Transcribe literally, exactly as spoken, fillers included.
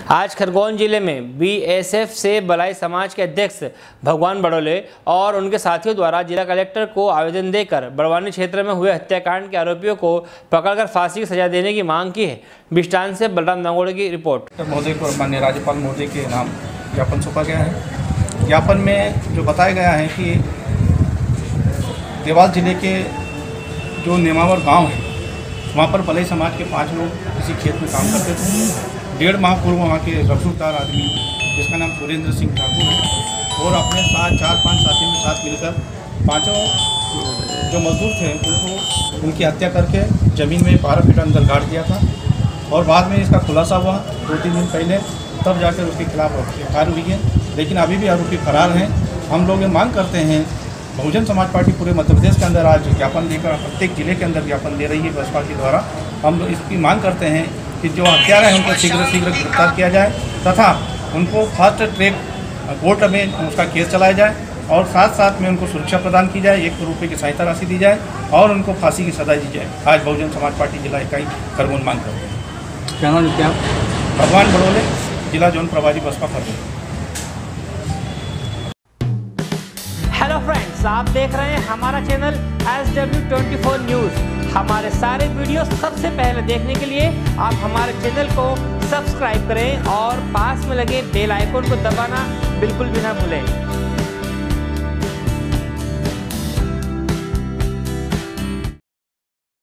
आज खरगोन जिले में बीएसएफ से बलाई समाज के अध्यक्ष भगवान बड़ोले और उनके साथियों द्वारा जिला कलेक्टर को आवेदन देकर बड़वानी क्षेत्र में हुए हत्याकांड के आरोपियों को पकड़कर फांसी की सजा देने की मांग की है। बिष्टान से बलराम दांगोड़े की रिपोर्ट। महोदय को माननीय राज्यपाल महोदय के नाम ज्ञापन सौंपा गया है। ज्ञापन में जो बताया गया है कि देवास जिले के जो नेमावर गांव है वहाँ पर बलई समाज के पाँच लोग किसी खेत में काम करते थे। डेढ़ माह पूर्व वहाँ के रसूखदार आदमी जिसका नाम सुरेंद्र सिंह ठाकुर है और अपने साथ चार पांच साथियों के साथ मिलकर पांचों जो मजदूर थे उनको उनकी हत्या करके ज़मीन में बारह फीट अंदर गाड़ दिया था और बाद में इसका खुलासा हुआ दो तीन दिन पहले, तब जाकर उसके खिलाफ एफ आई आर हुई है। लेकिन अभी भी आरोपी फरार हैं। हम लोग ये मांग करते हैं, बहुजन समाज पार्टी पूरे मध्य प्रदेश के अंदर आज ज्ञापन लेकर प्रत्येक जिले के अंदर ज्ञापन दे रही है बसपा के द्वारा। हम लोग इसकी मांग करते हैं कि जो हत्यारा है उनको शीघ्र शीघ्र गिरफ्तार किया जाए तथा उनको फास्ट ट्रैक कोर्ट में उसका केस चलाया जाए और साथ साथ में उनको सुरक्षा प्रदान की जाए, एक करोड़ रुपये की सहायता राशि दी जाए और उनको फांसी की सजा दी जाए। आज बहुजन समाज पार्टी जिला इकाई खरगोन मांग करते हैं। क्या नाम क्या? भगवान बड़ोले, जिला जोन प्रभारी बसपा खरगोन। हेलो फ्रेंड्स, आप देख रहे हैं हमारा channel S W twenty four news. हमारे सारे वीडियो सबसे पहले देखने के लिए आप हमारे चैनल को सब्सक्राइब करें और पास में लगे बेल आइकन को दबाना बिल्कुल भी ना भूलें।